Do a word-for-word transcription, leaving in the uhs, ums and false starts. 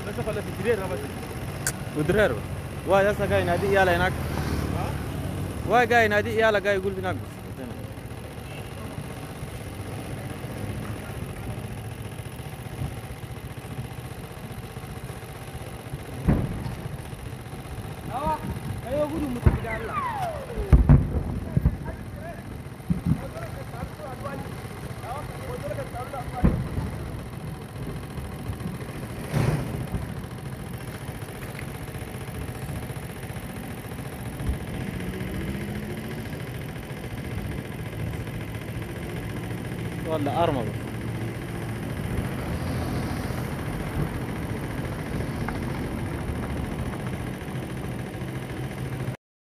ودرير واي هسه جاي ينادي يلا هناك واي جاي ينادي يلا جاي يقول هناك بس ayo gudu mu tafi da Allah والله أرمى